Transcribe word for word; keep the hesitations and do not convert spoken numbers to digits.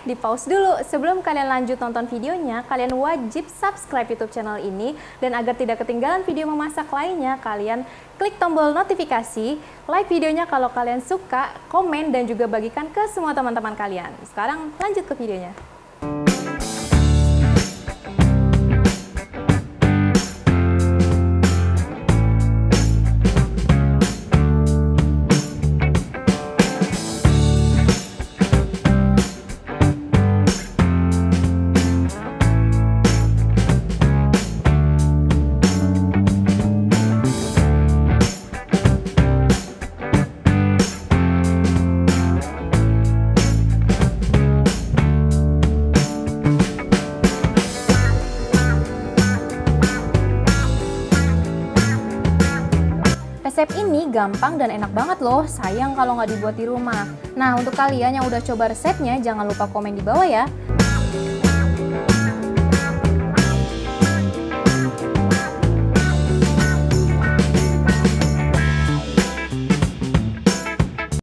di pause dulu. Sebelum kalian lanjut nonton videonya, kalian wajib subscribe YouTube channel ini. Dan agar tidak ketinggalan video memasak lainnya, kalian klik tombol notifikasi, like videonya kalau kalian suka, komen, dan juga bagikan ke semua teman-teman kalian. Sekarang lanjut ke videonya. Resep ini gampang dan enak banget loh, sayang kalau nggak dibuat di rumah. Nah, untuk kalian yang udah coba resepnya, jangan lupa komen di bawah ya.